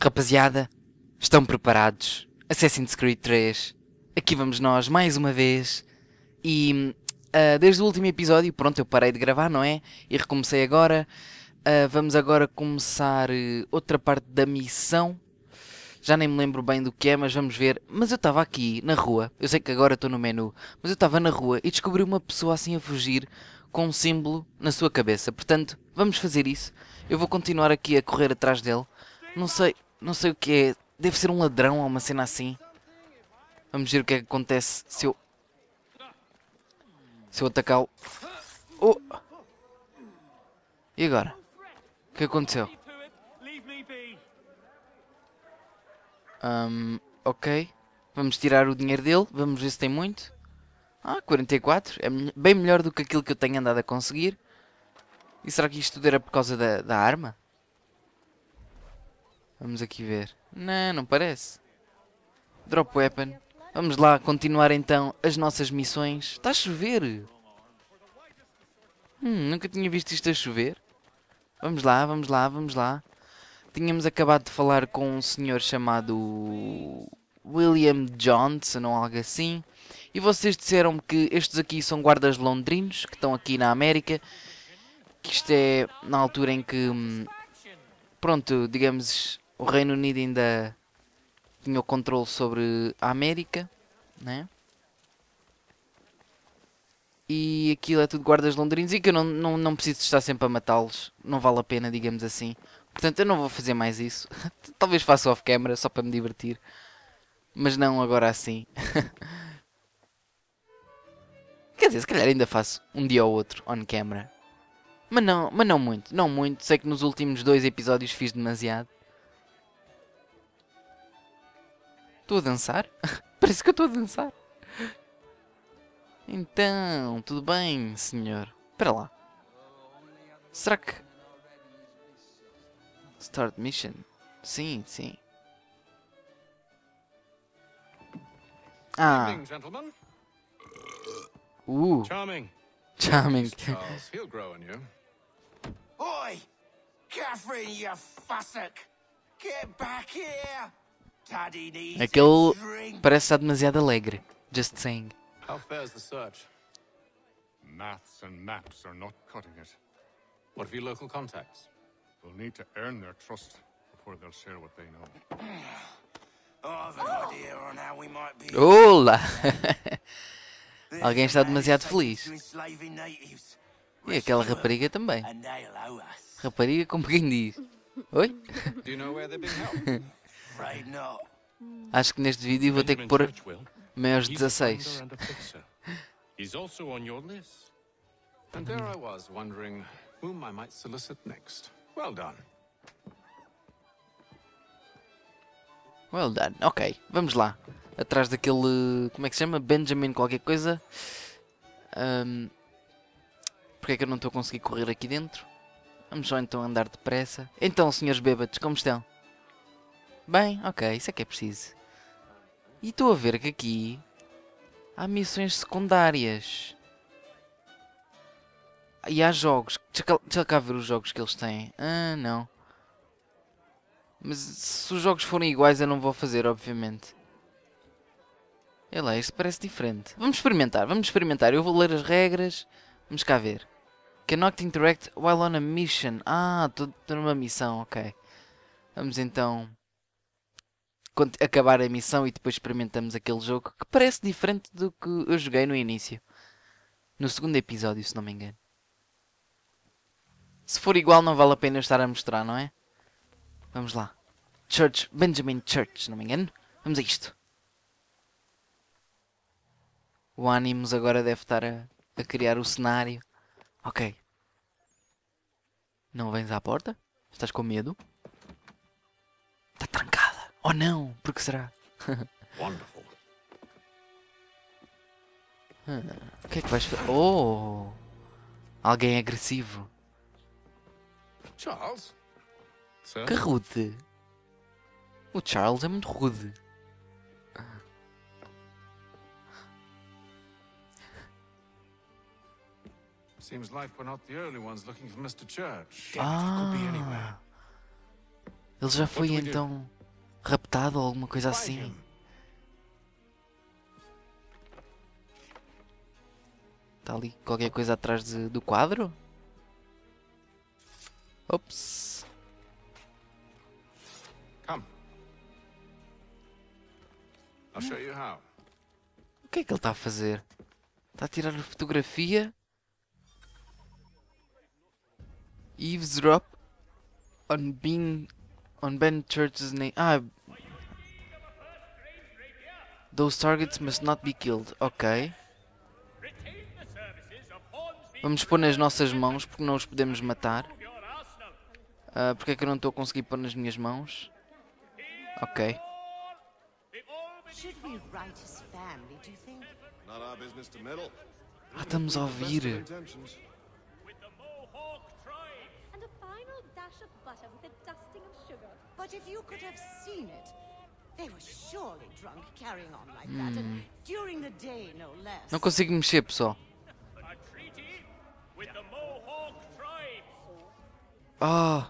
Rapaziada, estão preparados? Assassin's Creed 3. Aqui vamos nós mais uma vez. E desde o último episódio, pronto, eu parei de gravar, não é? E recomecei agora. Vamos agora começar outra parte da missão. Já nem me lembro bem do que é, mas vamos ver. Mas eu estava aqui na rua. Eu sei que agora estou no menu. Mas eu estava na rua e descobri uma pessoa assim a fugir com um símbolo na sua cabeça. Portanto, vamos fazer isso. Eu vou continuar aqui a correr atrás dele. Não sei o que é. Deve ser um ladrão ou uma cena assim. Vamos ver o que é que acontece se eu atacá-lo. Oh! E agora? O que aconteceu? Ok. Vamos tirar o dinheiro dele. Vamos ver se tem muito. 44. É bem melhor do que aquilo que eu tenho andado a conseguir. E será que isto tudo era por causa da arma? Vamos aqui ver. Não parece. Drop weapon. Vamos lá continuar então as nossas missões. Está a chover. Nunca tinha visto isto a chover. Vamos lá. Tínhamos acabado de falar com um senhor chamado William Johnson ou algo assim. E vocês disseram-me que estes aqui são guardas londrinos que estão aqui na América. Que isto é na altura em que, pronto, digamos, o Reino Unido ainda tinha o controle sobre a América, né? E aquilo é tudo guardas londrinos e que eu não preciso estar sempre a matá-los. Não vale a pena, digamos assim. Portanto, eu não vou fazer mais isso. Talvez faça off-camera só para me divertir. Mas não agora assim. Quer dizer, se calhar ainda faço um dia ou outro on-camera. Mas não muito, não muito. Sei que nos últimos 2 episódios fiz demasiado. Estou a dançar? Parece que eu estou a dançar. Então, tudo bem, senhor. Espera lá. Será que... Start mission? Sim. Charming. Charles, he'll grow on you. Oi! Catherine, you fussock! Get back here! Daddy needs Aquele a drink. parece estar demasiado alegre. Just saying. How fares the search? Maths and maps are not cutting it. What of your local contacts? We'll need to earn their trust before they'll share what they know. I've an idea on how we might be. Olá! Alguém está demasiado feliz. Enslaving natives. E aquela rapariga também. And they'll owe us. Rapariga como quem diz. Oi? Do you know where they're being held? Afraid not. Acho que neste vídeo vou ter que pôr maiores 16. He's also on your list. And there I was, wondering whom I might solicit next. Well done. Well done. Ok, vamos lá. Atrás daquele... Como é que se chama? Benjamin qualquer coisa. Porque é que eu não estou a conseguir correr aqui dentro? Vamos só então andar depressa. Então, senhores bêbados, como estão? Bem, ok, isso é que é preciso. E estou a ver que aqui há missões secundárias. E há jogos. Deixa cá ver os jogos que eles têm. Não. Mas se os jogos forem iguais eu não vou fazer, obviamente. Olha lá, isto parece diferente. Vamos experimentar. Eu vou ler as regras. Vamos cá ver. Cannot interact while on a mission. Estou numa missão, ok. Vamos então acabar a missão e depois experimentamos aquele jogo que parece diferente do que eu joguei no início. No segundo episódio, se não me engano. Se for igual não vale a pena eu estar a mostrar, não é? Vamos lá. Benjamin Church, se não me engano. Vamos a isto. O Animus agora deve estar a criar o cenário. Ok. Não vens à porta? Estás com medo? Está trancada. Oh não, por que será? Wonderful. O que é que vais fazer? Oh! Alguém agressivo. Charles? Sir? Que rude. O Charles é muito rude. Seems like we're not the only ones looking for Mr. Church. Could be anywhere. Ele já foi What do we do? então raptado ou alguma coisa Find assim. him. Está ali qualquer coisa atrás do quadro? Ops. Come. I'll show you how. O que é que ele está a fazer? Está a tirar a fotografia? Eavesdrop on Ben Church's name. Ah, those targets must not be killed. Ok. Vamos pôr nas nossas mãos porque não os podemos matar. Porque é que eu não estou a conseguir pôr nas minhas mãos? Ok. Should we write his family, do you think? Not our business to meddle. Estamos a ouvir. Intentions. And a final dash of butter with a dusting of sugar. But if you could have seen it, they were surely drunk carrying on like that, and during the day, no less. Não consigo mexer, pessoal. Ah.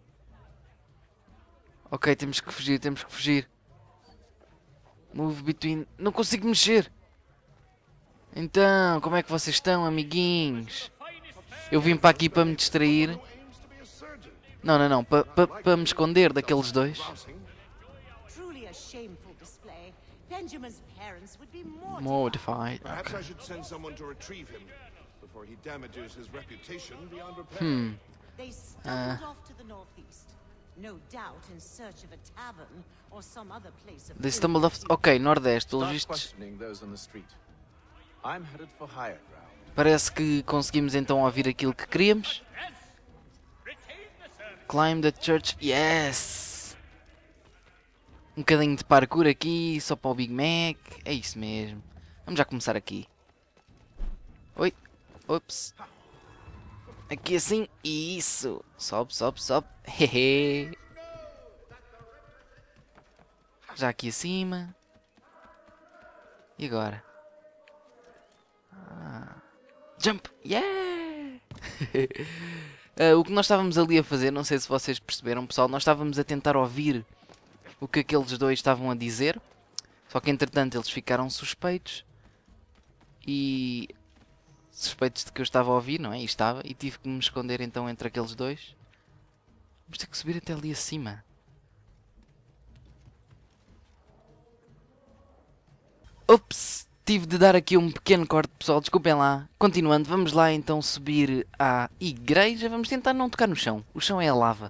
Ok, temos que fugir, temos que fugir. Move between... Não consigo mexer. Então, como é que vocês estão, amiguinhos? Eu vim para aqui para me distrair. Não, para me esconder daqueles dois. Truly a shameful display. Benjamin's parents would be Mortified. Perhaps I should send someone to retrieve him before he damages his reputation beyond repair. They stumbled off to the northeast, no doubt in search of a tavern or some other place of They stumbled off... Ok, Nordeste, pelos Start vistos. questioning those on the street. I'm headed for higher ground. Parece que conseguimos então ouvir aquilo que queríamos. Climb the church. Yes! Um bocadinho de parkour aqui, só para o Big Mac. É isso mesmo. Vamos já começar aqui. Oi. Ops. Aqui assim. Isso. Sobe, sobe, sobe. Hehe. Já aqui acima. E agora? Jump! Yeah! O que nós estávamos ali a fazer, não sei se vocês perceberam, pessoal, nós estávamos a tentar ouvir o que aqueles dois estavam a dizer, só que entretanto eles ficaram suspeitos e suspeitos de que eu estava a ouvir, não é? E estava, e tive que me esconder então entre aqueles dois. Vamos ter que subir até ali acima. Ups! Tive de dar aqui um pequeno corte, pessoal, desculpem lá. Continuando, vamos lá então subir à igreja. Vamos tentar não tocar no chão. O chão é a lava.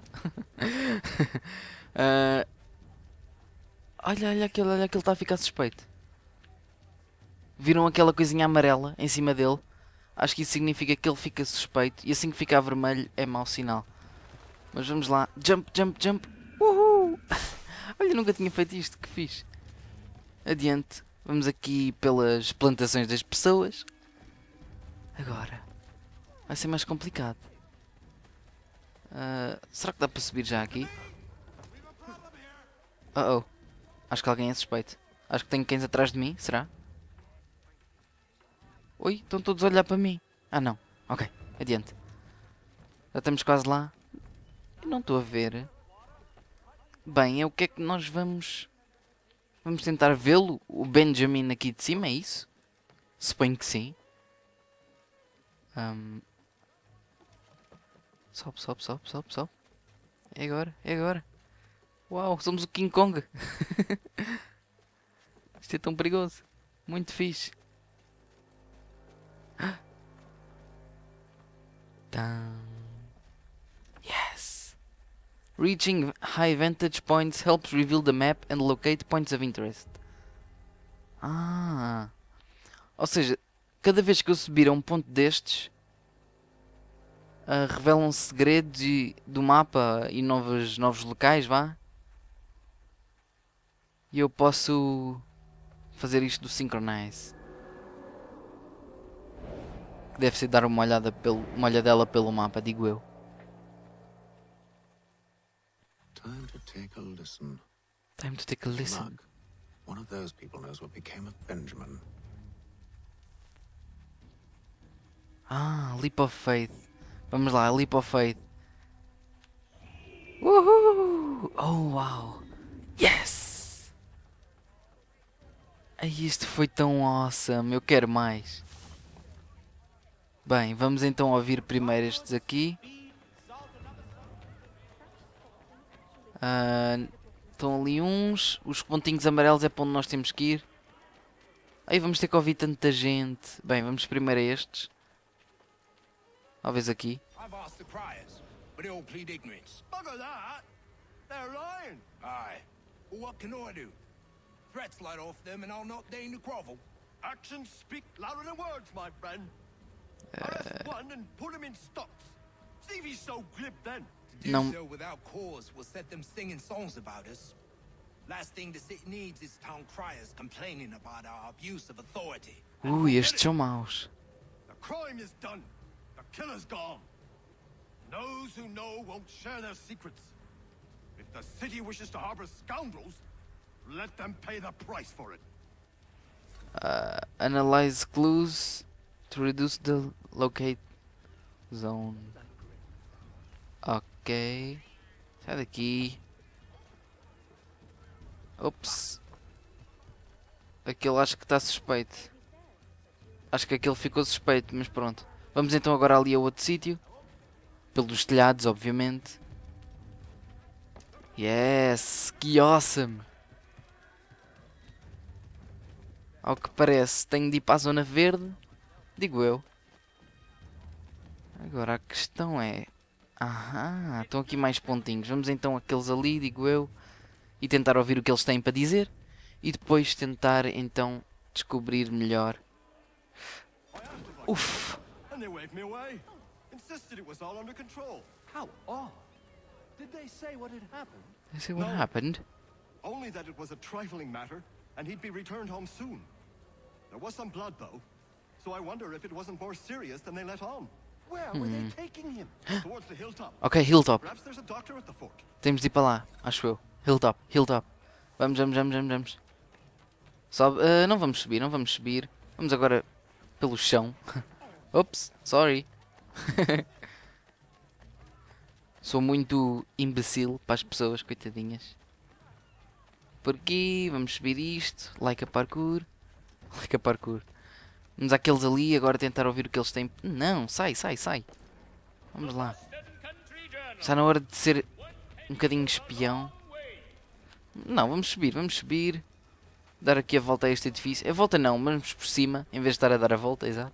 Olha que ele está a ficar suspeito. Viram aquela coisinha amarela em cima dele? Acho que isso significa que ele fica suspeito. E assim que ficar vermelho é mau sinal. Mas vamos lá. Jump, jump, jump. Uhul! Olha, nunca tinha feito isto. Que fixe. Adiante. Vamos aqui pelas plantações das pessoas. Agora. Vai ser mais complicado. Será que dá para subir já aqui? Oh. Acho que alguém é suspeito. Acho que tenho cães atrás de mim. Será? Oi, estão todos a olhar para mim. Ah, não. Ok, adiante. Já estamos quase lá. Eu não estou a ver. Bem, é o que é que nós vamos... Vamos tentar vê-lo? O Benjamin aqui de cima, é isso? Suponho que sim. Sobe, sobe, sobe, sobe, sobe. É agora, é agora. Uau, somos o King Kong. Isto é tão perigoso. Muito fixe. Yes. Reaching high vantage points helps reveal the map and locate points of interest. Ou seja, cada vez que eu subir a um ponto destes, revelam segredos do mapa e novos locais, vá. E eu posso fazer isto do Synchronize. Que deve ser dar uma olhadela pelo mapa, digo eu. Time to take a listen. Time to take a listen. Mug. One of those people knows what became of Benjamin. Leap of Faith. Vamos lá, Leap of Faith. Uhul! Oh, uau! Yes! Ai, isto foi tão awesome. Eu quero mais. Bem, vamos então ouvir primeiro estes aqui. Estão ali uns. Os pontinhos amarelos é para onde nós temos que ir. Aí vamos ter que ouvir tanta gente. Bem, vamos primeiro a estes. Talvez aqui. I've asked the criers, but they all plead ignorance. Bugger that! They're lying! Aye. Well, what can I do? Threats light off them and I'll not deign to grovel. Actions speak louder than words, my friend. Arrest one and put him in stocks. See if he's so glib then. To do No. so without cause will set them singing songs about us. Last thing the city needs is town criers complaining about our abuse of authority. Estes são maus. The crime is done. The killer's gone. Those who know won't share their secrets. If the city wishes to harbor scoundrels, let them pay the price for it. Analyze clues to reduce the locate zone. Ok. Sai daqui. Ops. Aquele acho que está suspeito. Acho que aquele ficou suspeito, mas pronto. Vamos então agora ali a outro sítio. Pelos telhados, obviamente. Yes! Que awesome! Ao que parece, tenho de ir para a zona verde. Digo eu. Agora a questão é... Aham, estão aqui mais pontinhos. Vamos então àqueles ali, digo eu. E tentar ouvir o que eles têm para dizer. E depois tentar então descobrir melhor. Uff! And they waved me away. Insisted it was all under control. How odd. Did they say what had happened? I see what No. happened. Only that it was a trifling matter, and he'd be returned home soon. There was some blood, though. So I wonder if it wasn't more serious than they let on. Where were they taking him? Towards the hilltop. Ok, Hilltop. Perhaps there's a doctor at the fort. Temos de ir para lá, acho eu. Hilltop, Hilltop. Vamos, vamos, vamos, vamos, vamos. Sobe. Não vamos subir, não vamos subir. Vamos agora pelo chão. Ops, sorry. Sou muito imbecil para as pessoas, coitadinhas. Por aqui, vamos subir isto. Like a parkour. Like a parkour. Vamos àqueles ali, agora tentar ouvir o que eles têm. Não, sai, sai, sai. Vamos lá. Está na hora de ser um bocadinho espião. Não, vamos subir. Dar aqui a volta a este edifício. A volta não, mas vamos por cima, em vez de estar a dar a volta, exato.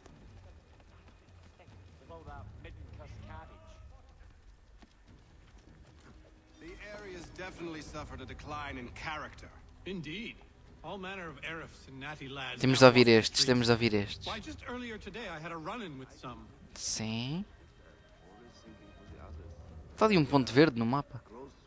The area's definitely suffered a decline in character. Indeed. All manner of Arifs and natty lads. Temos de now ouvir walk the estes, streets. temos de ouvir estes. Why, just earlier today I had a run-in with some. Sim. Está ali um ponto verde no mapa.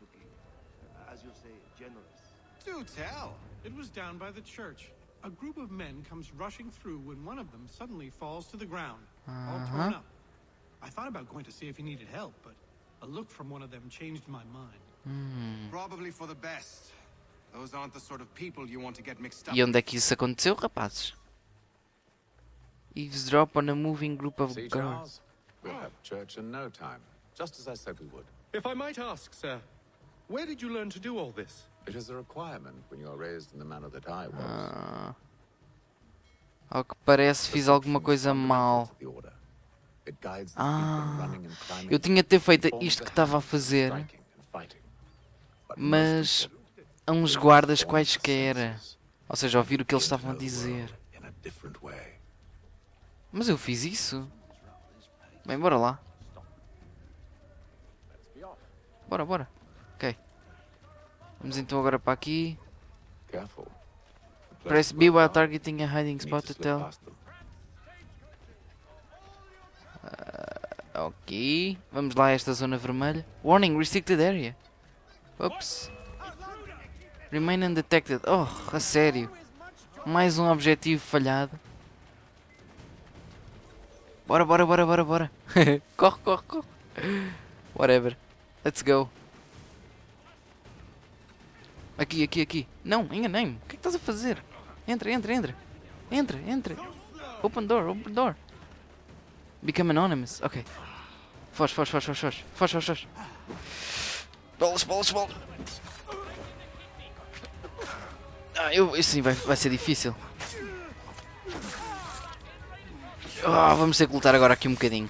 Do tell. It was down by the church. A group of men comes rushing through when one of them suddenly falls to the ground, all torn up. I thought about going to see if he needed help, but a look from one of them changed my mind. Probably for the best. Those aren't the sort of people you want to get mixed up E onde é que isso aconteceu, rapazes? Eavesdrop on a moving group of See, girls. Charles? We'll have church in no time, just as I said we would. If I might ask, sir, where did you learn to do all this? It is a requirement when you are raised in the manner that I was. Ao que parece, fiz alguma coisa mal. The order. It guides the people running and climbing, Eu tinha de ter feito informs isto the que estava a hands, fazer, striking and fighting. But mas most a uns people guardas inform quaisquer. the senses, Ou seja, ouvir o que eles into estavam a the dizer. world in a different way. Mas eu fiz isso. Bem, bora lá. Bora, bora. Ok. Vamos então agora para aqui. Careful. The place Press is B well while marked. targeting a hiding You need spot to to slip tell. past them. Ok. Vamos lá a esta zona vermelha. Warning, restricted area. Ops. Remain undetected. Oh, a sério. Mais um objetivo falhado. Bora, bora, bora, bora, bora. Corre, corre, corre. Whatever. Let's go. Aqui, aqui, aqui. Não, enganei-me. O que é que estás a fazer? Entra, entra, entra. Entra, entra. Open door, open door. Become anonymous. Ok. Foge, foge, foge, foge, foge. Foge, foge, foge. Bolas, bolas, bolas. Isso sim vai ser difícil. Vamos ter que lutar agora aqui um bocadinho.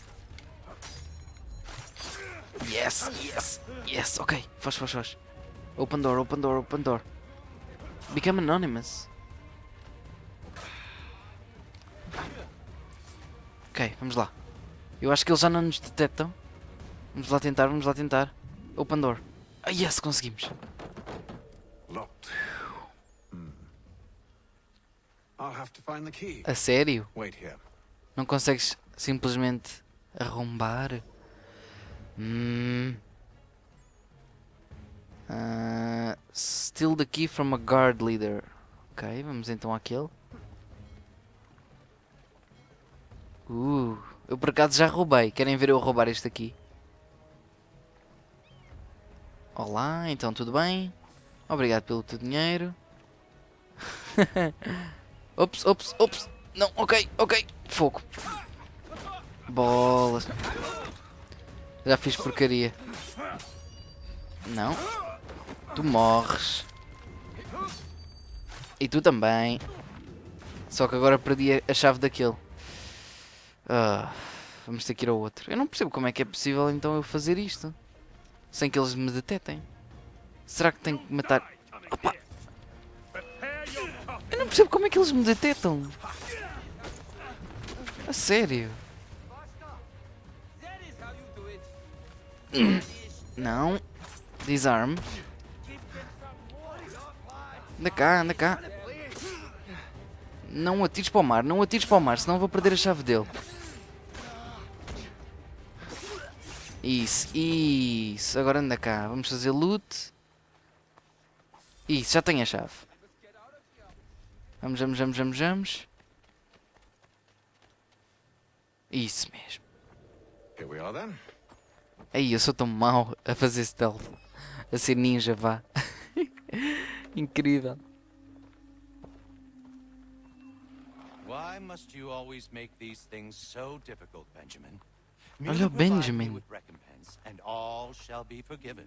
Yes, yes, yes. Ok, faz. Open door. Become anonymous. Ok, vamos lá. Eu acho que eles já não nos detectam. Vamos lá tentar. Open door. Yes, conseguimos. Locked. I'll have to find the key. A sério? Wait here. Não consegues simplesmente arrombar? Steal the key from a guard leader. Ok, vamos então àquele. Eu por acaso já roubei. Querem ver eu roubar este aqui? Olá, então tudo bem? Obrigado pelo teu dinheiro. Ops. Não, ok. Fogo. Bolas. Já fiz porcaria. Não. Tu morres. E tu também. Só que agora perdi a chave daquele. Vamos ter que ir ao outro. Eu não percebo como é que é possível então eu fazer isto sem que eles me detetem. Será que tenho que matar... Opa! Eu não percebo como é que eles me detetam. A sério. Não. Disarm. Anda cá. Não atires para o mar, senão vou perder a chave dele. Isso. Agora anda cá. Vamos fazer loot. Isso, já tenho a chave. Vamos. Isso mesmo. Here we are then. Aí, eu sou tão mau a fazer stealth. A ser ninja, vá. Incrível. Why must you always make these things so difficult, Benjamin? Olha o Benjamin. With recompense, and all shall be forgiven.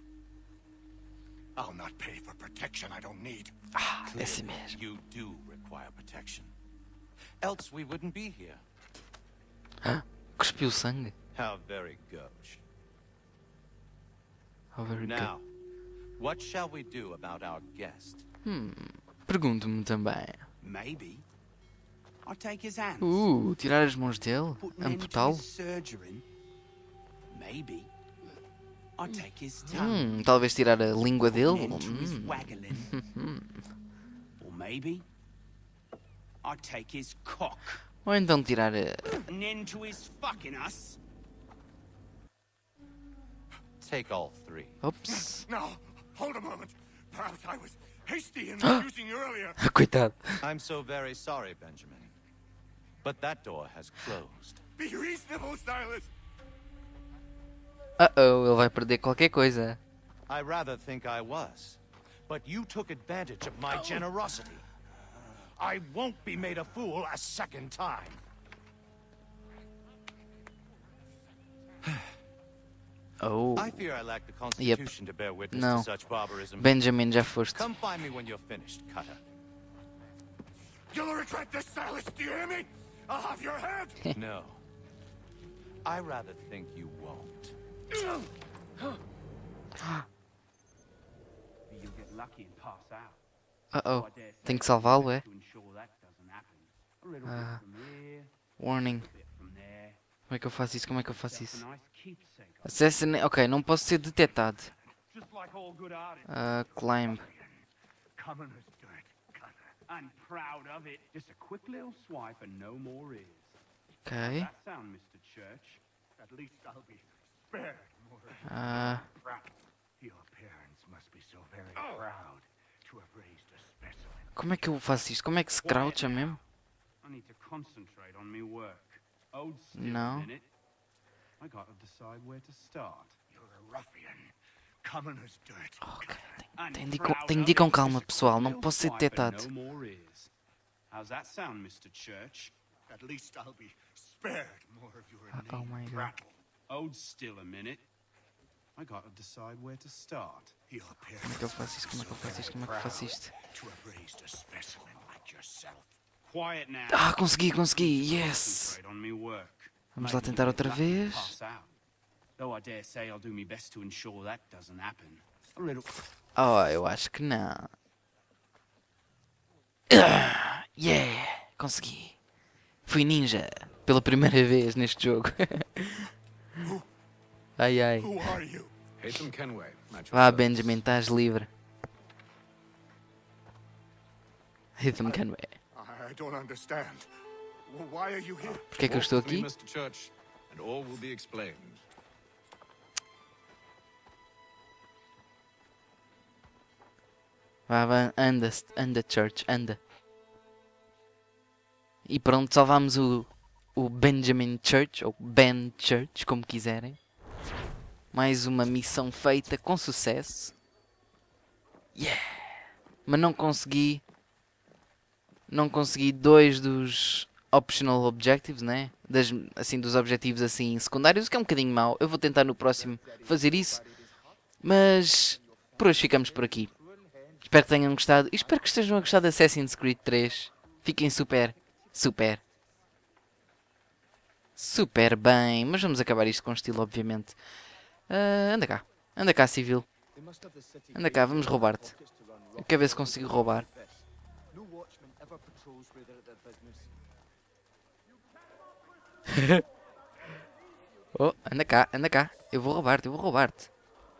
I'll not pay for protection I don't need. Esse mesmo. You do require protection. Else we wouldn't be here. Cuspiu sangue. How very gauche. How very good. Now, what shall we do about our guest? Pergunto-me também. Maybe. I'll take his hands. Tirar as mãos dele? Put an end to Amputá-lo? his surgery. Maybe. I'll take his tongue. Talvez tirar a língua Put an dele? end to his waggling. Or maybe I'll take his cock. Ou então tirar a... An end to his fucking us. Take all three. Ops. No, hold a moment. Perhaps I was hasty in refusing you earlier. Coitado. I'm so very sorry, Benjamin. But that door has closed. Be reasonable, Silas. Ele vai perder qualquer coisa. I rather think I was. But you took advantage of my generosity. I won't be made a fool a second time. I fear I lack the constitution to bear witness No. to such barbarism. Benjamin, já foste. Come find me when you're finished, Cutter. You'll regret this, Silas. Do you hear me? I'll have your head. No. I rather think you won't. You'll get lucky and pass out. Tem que salvá-lo, é? To ensure that doesn't happen. A little bit from here, Warning. a bit from there. Como é que eu faço isso? It's a nice keepsake. Assassin... Ok, não posso ser detectado. Just like all good artists. Climb. Commoners do it, Cutter. I'm proud of it. Just a quick little swipe and no more is. Ok. That sound, Mr. Church? At least I'll be spared more of proud. Your parents must be so very proud to have raised a specimen. Como é que eu faço isto? Como é que se croucha mesmo? I need to concentrate on me work. Hold still No. a minute. I gotta decide where to start. You're a ruffian. Commoners do it. Tenho de ir com calma, pessoal. Não posso ser detectado. No more is. How's that sound, Mr. Church? At least I'll be spared more of your Oh my god. Rattle. Hold still a minute. I gotta decide where to start. Como é que eu faço isto? Como é que eu faço isto? Como é que eu faço isto? Quiet now. Ah, consegui, consegui! Yes! Concentrate on me work. Vamos lá tentar outra vez. Pass out. Though I dare say I'll do my best to ensure that doesn't happen. A little. Oh, eu acho que não. Ah, yeah! Consegui! Fui ninja! Pela primeira vez neste jogo. Ai, ai. Who are you? Haytham Kenway. Vá, Benjamin, estás livre. Haytham Kenway. I don't understand. Why are you here? Porquê é que eu estou Walk with aqui? me, Mr. Church, and all will be explained. Vá, vá, anda, anda, Church, anda. E pronto, salvámos o Benjamin Church, ou Ben Church, como quiserem. Mais uma missão feita com sucesso. Yeah! Mas não consegui dois dos optional objectives, né? Assim, dos objetivos assim secundários, o que é um bocadinho mau. Eu vou tentar no próximo fazer isso. Mas por hoje ficamos por aqui. Espero que tenham gostado. E espero que estejam a gostar de Assassin's Creed 3. Fiquem super bem. Mas vamos acabar isto com estilo, obviamente. Anda cá. Anda cá, civil. Anda cá, vamos roubar-te. Eu quero ver se consigo roubar. Oh, anda cá, anda cá. Eu vou roubar-te.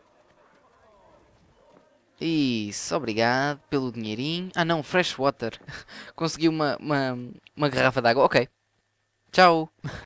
Isso, obrigado pelo dinheirinho. Ah não, fresh water. Consegui uma garrafa d'água. Ok. Tchau.